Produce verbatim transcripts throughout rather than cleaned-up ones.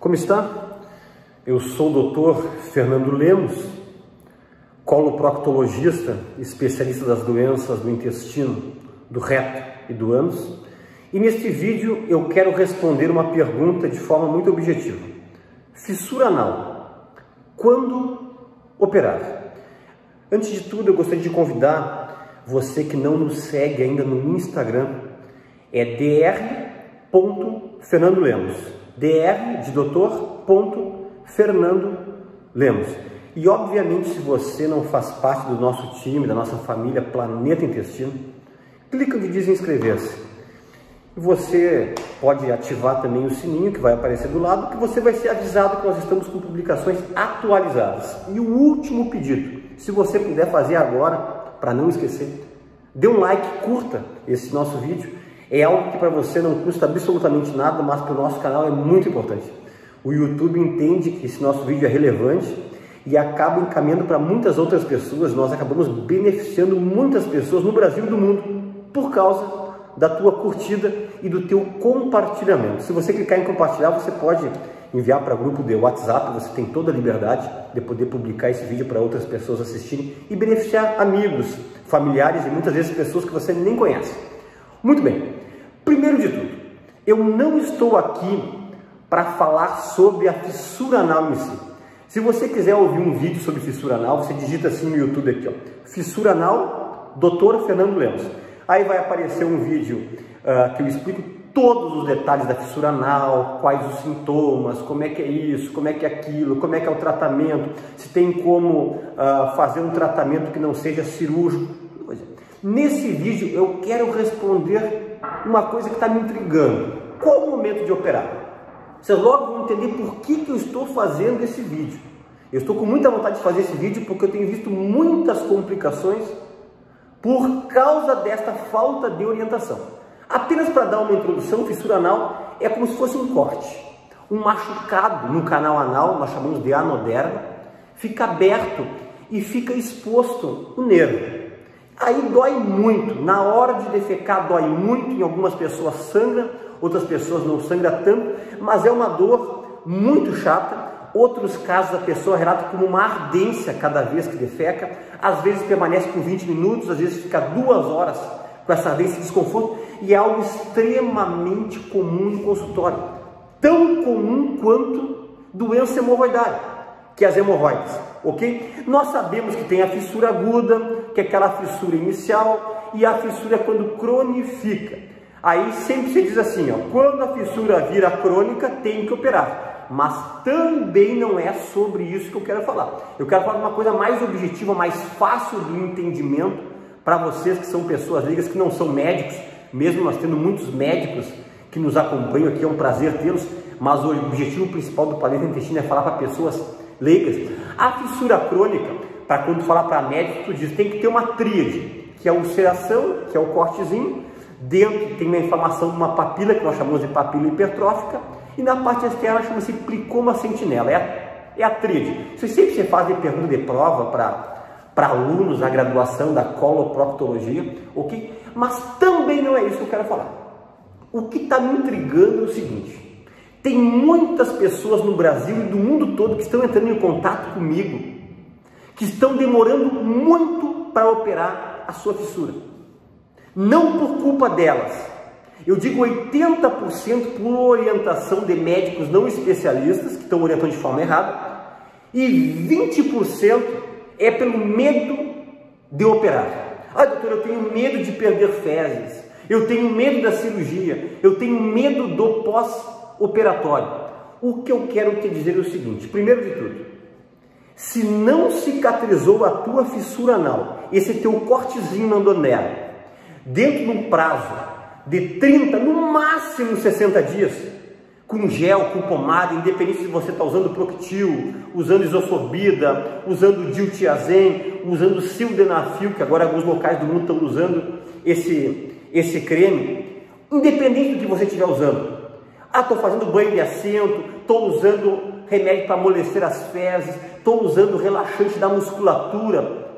Como está? Eu sou o doutor Fernando Lemos, coloproctologista, especialista das doenças do intestino, do reto e do ânus. E neste vídeo eu quero responder uma pergunta de forma muito objetiva. Fissura anal, quando operar? Antes de tudo, eu gostaria de convidar você que não nos segue ainda no Instagram, é dr ponto fernando lemos, dr de doutor ponto fernando lemos. E obviamente, se você não faz parte do nosso time, da nossa família Planeta Intestino, clica onde diz inscrever-se. Você pode ativar também o sininho que vai aparecer do lado, que você vai ser avisado que nós estamos com publicações atualizadas. E o último pedido, se você puder fazer agora, para não esquecer, dê um like, curta esse nosso vídeo. É algo que para você não custa absolutamente nada, mas para o nosso canal é muito importante. O YouTube entende que esse nosso vídeo é relevante e acaba encaminhando para muitas outras pessoas. Nós acabamos beneficiando muitas pessoas no Brasil e do mundo por causa da tua curtida e do teu compartilhamento. Se você clicar em compartilhar, você pode enviar para grupo de WhatsApp, você tem toda a liberdade de poder publicar esse vídeo para outras pessoas assistirem e beneficiar amigos, familiares e muitas vezes pessoas que você nem conhece. Muito bem, primeiro de tudo, eu não estou aqui para falar sobre a fissura anal em si. Se você quiser ouvir um vídeo sobre fissura anal, você digita assim no YouTube aqui, ó, fissura anal, doutor Fernando Lemos. Aí vai aparecer um vídeo uh, que eu explico todos os detalhes da fissura anal, quais os sintomas, como é que é isso, como é que é aquilo, como é que é o tratamento, se tem como uh, fazer um tratamento que não seja cirúrgico. Nesse vídeo eu quero responder uma coisa que está me intrigando. Qual o momento de operar? Vocês logo vão entender por que, que eu estou fazendo esse vídeo. Eu estou com muita vontade de fazer esse vídeo porque eu tenho visto muitas complicações por causa desta falta de orientação. Apenas para dar uma introdução, fissura anal é como se fosse um corte. Um machucado no canal anal, nós chamamos de anoderma, fica aberto e fica exposto o nervo. Aí dói muito, na hora de defecar dói muito, em algumas pessoas sangra, outras pessoas não sangra tanto, mas é uma dor muito chata. Outros casos a pessoa relata como uma ardência cada vez que defeca, às vezes permanece por vinte minutos, às vezes fica duas horas com essa ardência e desconforto, e é algo extremamente comum no consultório, tão comum quanto doença hemorroidária, que é as hemorroides, ok? Nós sabemos que tem a fissura aguda, que é aquela fissura inicial, e a fissura é quando cronifica. Aí sempre se diz assim, ó, quando a fissura vira crônica, tem que operar. Mas também não é sobre isso que eu quero falar. Eu quero falar de uma coisa mais objetiva, mais fácil do entendimento para vocês que são pessoas leigas, que não são médicos, mesmo nós tendo muitos médicos que nos acompanham aqui, é um prazer tê-los, mas o objetivo principal do Planeta Intestino é falar para pessoas leigas. A fissura crônica, para quando falar para médicos, tu diz, tem que ter uma tríade, que é a ulceração, que é o cortezinho, dentro tem uma inflamação de uma papila, que nós chamamos de papila hipertrófica, e na parte externa chama-se plicoma sentinela, é a, é a tríade. Isso sempre se faz de pergunta de prova para alunos da graduação da coloproctologia, ok? Mas também não é isso que eu quero falar. O que está me intrigando é o seguinte, tem muitas pessoas no Brasil e do mundo todo que estão entrando em contato comigo, que estão demorando muito para operar a sua fissura. Não por culpa delas. Eu digo oitenta por cento por orientação de médicos não especialistas, que estão orientando de forma errada, e vinte por cento é pelo medo de operar. Ah, doutor, eu tenho medo de perder fezes, eu tenho medo da cirurgia, eu tenho medo do pós-operatório. O que eu quero te dizer é o seguinte, primeiro de tudo, se não cicatrizou a tua fissura anal, esse teu cortezinho na anoderma, dentro de um prazo de trinta, no máximo sessenta dias, com gel, com pomada, independente se você está usando Proctil, usando isoforbida, usando diltiazem, usando sildenafil, que agora alguns locais do mundo estão usando esse, esse creme, independente do que você estiver usando. Ah, estou fazendo banho de assento, estou usando remédio para amolecer as fezes, estou usando relaxante da musculatura.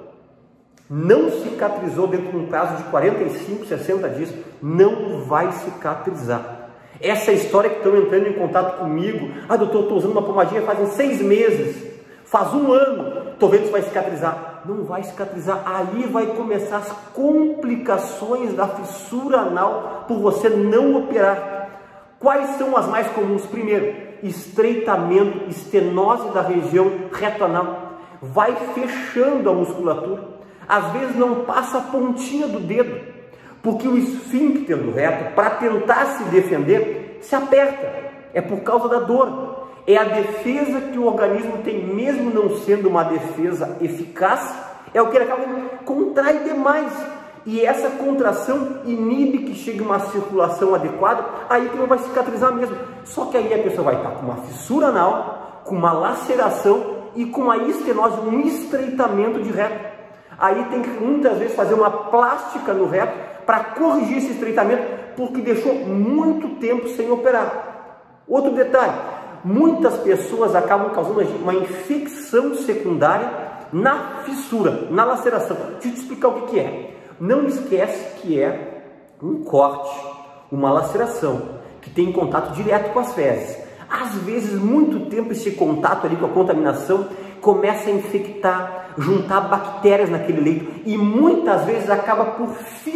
Não cicatrizou dentro de um prazo de quarenta e cinco, sessenta dias, não vai cicatrizar. Essa história que estão entrando em contato comigo, ah doutor, estou usando uma pomadinha fazem seis meses, faz um ano, estou vendo se vai cicatrizar. Não vai cicatrizar, aí vai começar as complicações da fissura anal por você não operar. Quais são as mais comuns? Primeiro, estreitamento, estenose da região reto-anal. Vai fechando a musculatura. Às vezes não passa a pontinha do dedo, porque o esfíncter do reto, para tentar se defender, se aperta. É por causa da dor. É a defesa que o organismo tem, mesmo não sendo uma defesa eficaz, é o que ele acaba contrai demais. E essa contração inibe que chegue uma circulação adequada, aí que não vai cicatrizar mesmo. Só que aí a pessoa vai estar com uma fissura anal, com uma laceração e com uma estenose, um estreitamento de reto. Aí tem que muitas vezes fazer uma plástica no reto para corrigir esse estreitamento, porque deixou muito tempo sem operar. Outro detalhe, muitas pessoas acabam causando uma infecção secundária na fissura, na laceração. Deixa eu te explicar o que é. Não esquece que é um corte, uma laceração, que tem contato direto com as fezes. Às vezes, muito tempo esse contato ali com a contaminação começa a infectar, juntar bactérias naquele leito e muitas vezes acaba por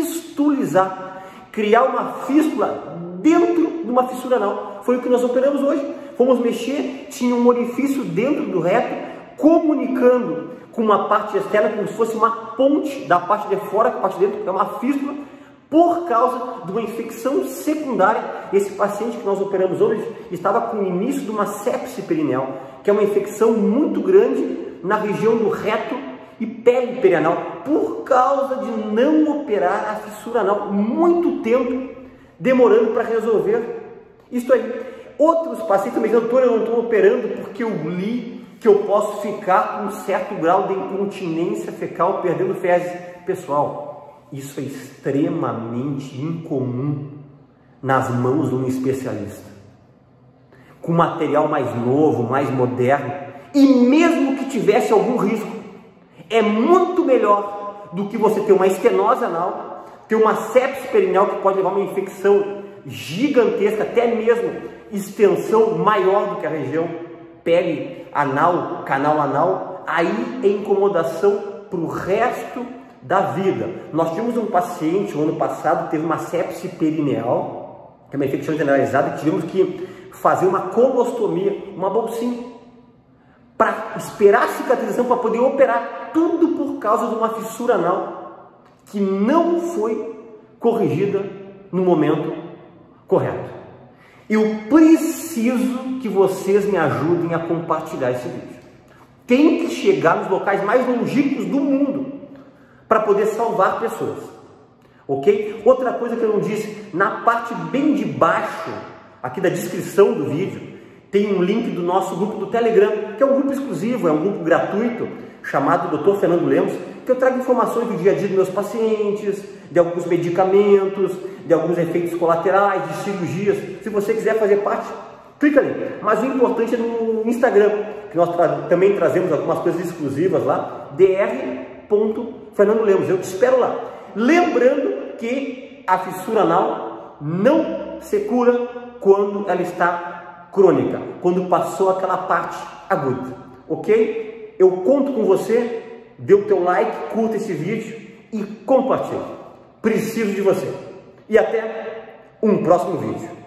fistulizar, criar uma fístula dentro de uma fissura anal. Foi o que nós operamos hoje. Fomos mexer, tinha um orifício dentro do reto, comunicando com uma parte externa, como se fosse uma ponte da parte de fora com a parte de dentro, que é uma fístula, por causa de uma infecção secundária. Esse paciente que nós operamos hoje estava com o início de uma sepse perineal, que é uma infecção muito grande na região do reto e pele perianal, por causa de não operar a fissura anal, muito tempo demorando para resolver isso aí. Outros pacientes também dizem, doutor, eu não estou operando porque eu li que eu posso ficar com um certo grau de incontinência fecal perdendo fezes. Pessoal, isso é extremamente incomum nas mãos de um especialista. Com material mais novo, mais moderno, e mesmo que tivesse algum risco, é muito melhor do que você ter uma estenose anal, ter uma sepse perineal que pode levar a uma infecção gigantesca, até mesmo extensão maior do que a região pele anal, canal anal. Aí é incomodação para o resto da vida. Nós tivemos um paciente, no ano passado, teve uma sepse perineal, que é uma infecção generalizada, que tivemos que fazer uma colostomia, uma bolsinha, para esperar a cicatrização, para poder operar, tudo por causa de uma fissura anal que não foi corrigida no momento correto. Eu preciso que vocês me ajudem a compartilhar esse vídeo. Tem que chegar nos locais mais longínquos do mundo para poder salvar pessoas, ok? Outra coisa que eu não disse, na parte bem de baixo, aqui da descrição do vídeo, tem um link do nosso grupo do Telegram, que é um grupo exclusivo, é um grupo gratuito, chamado doutor Fernando Lemos, que eu trago informações do dia a dia dos meus pacientes, de alguns medicamentos, de alguns efeitos colaterais, de cirurgias. Se você quiser fazer parte, clica ali. Mas o importante é no Instagram, que nós tra também trazemos algumas coisas exclusivas lá, dr ponto fernando lemos. Eu te espero lá. Lembrando que a fissura anal não se cura quando ela está crônica, quando passou aquela parte aguda, ok? Eu conto com você, dê o teu like, curta esse vídeo e compartilhe. Preciso de você. E até um próximo vídeo.